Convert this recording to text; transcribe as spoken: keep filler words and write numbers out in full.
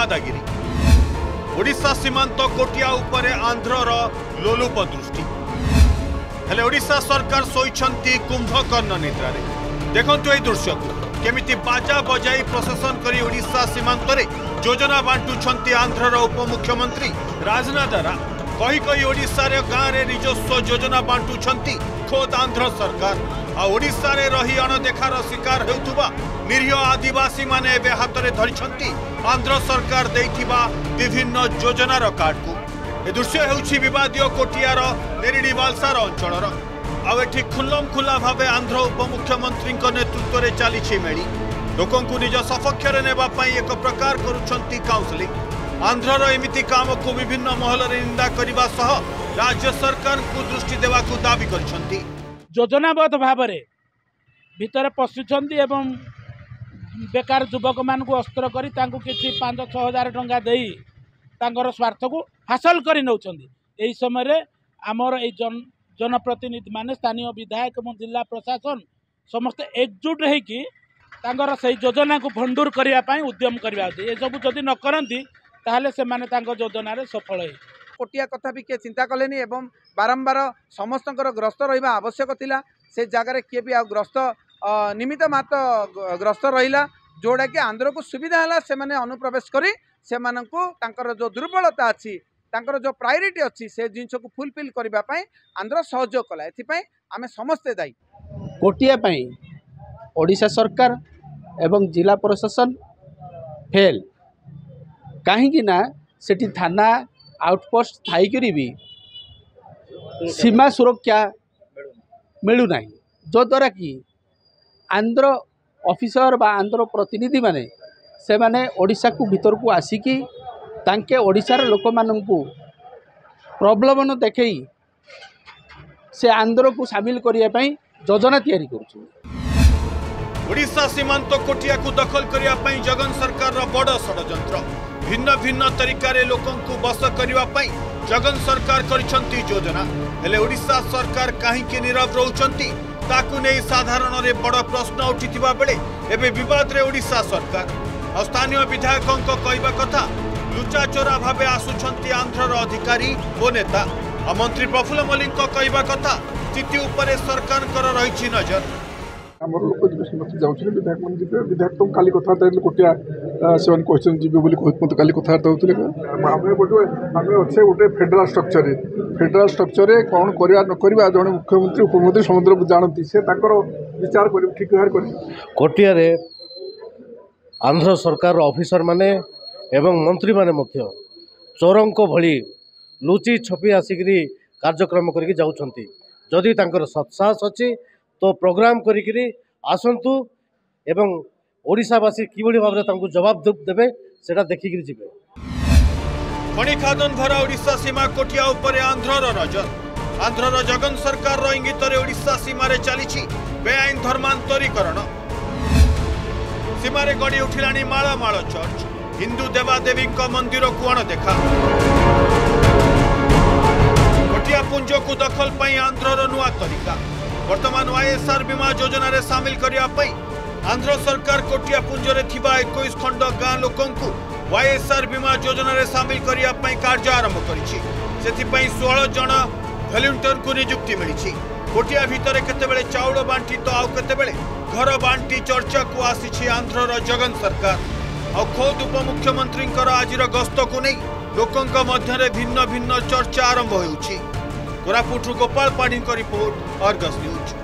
दादागिरी ओडिशा सीमांत कोटिया उपरे आंध्रर लोलुप दृष्टि हेले ओडिशा सरकार शोइछंती कुंभकर्ण निद्रारे देखंतु ए दृश्य को केमिति बाजा बजाई प्रशासन करी ओडिशा सीमांत रे योजना बांटुछंती आंध्रर उपमुख्यमंत्री राजना दारा कही कही ओडिशा रे गाँव रे निजस्व योजना बांटुछंती खोद आंध्र सरकार आ ओडिशा रे रही अणदेखार शिकार हेउथुबा निरीह आदिवासी माने एबे हाथ में धरिछंती आंध्र सरकार देइथिबा विभिन्न योजनार कार्ड को ए दृश्य हेउछि विवादीय कोटियार नेरिडी बालसार अंचलर आ एठी खुल्लम खुला भावे आंध्र उपमुख्यमंत्री नेतृत्व में चली मेली लोकंकु निज सपक्ष रे नेबा पई एक प्रकार करुछंती काउंसलिंग आंध्रर एमिति काम को विभिन्न महल रे निंदा करबा सह राज्य सरकार को दृष्टि देवा को दाबी करछंती योजनाबद्ध भाव में भितर पशुंट एवं बेकार युवक मान अस्त्र कर किसी पांच छह हजार टंका देई तांकर स्वार्थ को हासिल कर नौकरी समय आमर ये जन जनप्रतिनिधि माने स्थानीय विधायक और जिला प्रशासन समस्ते एकजुट होकर से योजना को भंडूर करने उद्यम करवा ये सब जदि न करती ताहले से माने तांको योजना रे सफल है कोटिया कथा भी किए चिंता कलेनी एवं बारंबार समस्त ग्रस्त रहा आवश्यक थिला से जगार किए भी आ ग्रस्त निमित्त मात्र ग्रस्त रहा जोड़ा कि आंध्र को सुविधा है से माने अनुप्रवेश करी से मानकु तांकर जो दुर्बलता अच्छी तांकर जो प्रायोरिटी अच्छी से जिनस को फुलफिल करने आंध्र सहयोग कला एथिपाई आमे समस्ते दायी कोटिया पाई ओडिशा सरकार एवं जिला प्रशासन फेल कहीं ना सेठी थाना आउटपोस्ट थाईकरी भी सीमा सुरक्षा मिलूना जद्वारा कि आंध्र ऑफिसर बा आंध्र प्रतिनिधि माने से माने ओडिशा को भीतर को आसिकी तांके ओडिशार लोक माननकु प्रॉब्लम न देखई से आंध्र को शामिल करिया पई योजना तैयारी करूछु ओडिशा सीमांत कोटिया को दखल करिया पई जगन सरकार रो बड़ षडयंत्र भिन्न भिन्न तरीकारे लोकं को बस करिवा पई जगन सरकार करिसंती योजना हेले ओडिशा सरकार काहे के नीरव रहउचंती ताकु नै साधारण रे बड़ प्रश्न उठिथिबा बेले एबे विवाद रे ओडिशा सरकार और स्थानीय विधायकों को कहवा कथा लुचा चोरा भावे आसुछंती आंध्रर अधिकारी और नेता आ मंत्री प्रफुल्ल मल्लिक को कहवा कथा स्थिति उपरे सरकार कर रही नजर आमर लोक जाऊँ विधायक मैंने जी विधायक तो काली कथबार्ता कोटिया से क्वेश्चन जी मत काली कथबार्ता होते आम गोटे आम अच्छे गोटे फेडराल स्ट्रक्चर फेडराल स्ट्रक्चर कौन करवा न करवा जड़े मुख्यमंत्री उपमुख्यमंत्री समुद्र जानती से विचार कर ठीक व्यवहार कर कोटिया आंध्र सरकार ऑफिसर माने एवं मंत्री माने मध्य चोरंक भली लुचि छपी आसिकी कार्यक्रम करके जाउछंती जदि तांकर सत्साहस अच्छी तो प्रोग्राम करी आसंतु एवं ओडिशावासी किभली भाव में जवाब देवे सेटा देखिक जिवे खणी खादन भरा ओडिशा सीमा कोटिया उपरे आंध्रर नजर आंध्रर जगन सरकार इंगित ओडिशा सीमा रे चली बेआईन धर्मांतरीकरण सीमारे गड़ी उठिलानी माଳ माଳ चर्च हिंदू देवादेवी मंदिर को अणदेखा कोटिया पुंज को दखल पाई आंध्रर नुआ तरीका वर्तमान वाईएसआर बीमा योजना रे शामिल करने आंध्र सरकार कोटिया पुंजरे थिबा इक्कीस खंड गाँ लोकों को वाईएसआर बीमा योजना रे शामिल करने कार्य आरंभ करिछि सेथिपई सोलह जन वॉलंटियर को नियुक्ति मिली कोटिया भितर केतेबेले चाउल बांटी तो आउ केतेबेले घर बांटी चर्चा को आसी आंध्रर जगन सरकार और खोद उपमुख्यमंत्री आज गस्त को नहीं लोकों मध्य भिन्न भिन्न चर्चा आरंभ होउछि Koraput Gopal Padhi report Argus news.